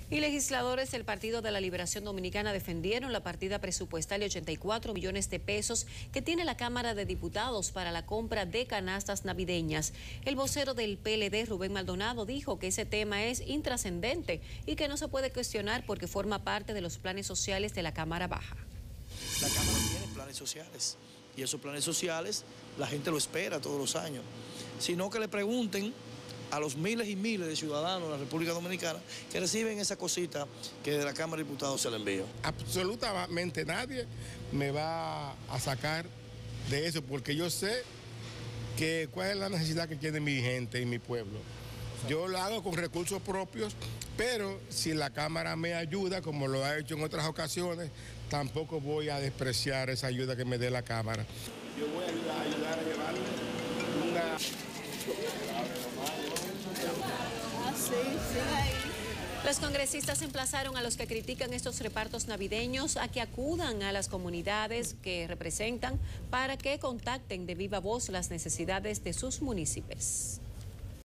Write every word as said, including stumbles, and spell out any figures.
Y legisladores del Partido de la Liberación Dominicana defendieron la partida presupuestal de ochenta y cuatro millones de pesos que tiene la Cámara de Diputados para la compra de canastas navideñas. El vocero del P L D, Rubén Maldonado, dijo que ese tema es intrascendente y que no se puede cuestionar porque forma parte de los planes sociales de la Cámara Baja. La Cámara tiene planes sociales y esos planes sociales la gente lo espera todos los años, sino que le pregunten a los miles y miles de ciudadanos de la República Dominicana que reciben esa cosita que de la Cámara de Diputados se le envía. Absolutamente nadie me va a sacar de eso porque yo sé que cuál es la necesidad que tiene mi gente y mi pueblo. Yo lo hago con recursos propios, pero si la Cámara me ayuda, como lo ha hecho en otras ocasiones, tampoco voy a despreciar esa ayuda que me dé la Cámara. Yo voy a ayudar, ayudar a llevarle una... Ah, sí, sí, ahí. Los congresistas emplazaron a los que critican estos repartos navideños a que acudan a las comunidades que representan para que contacten de viva voz las necesidades de sus municipios.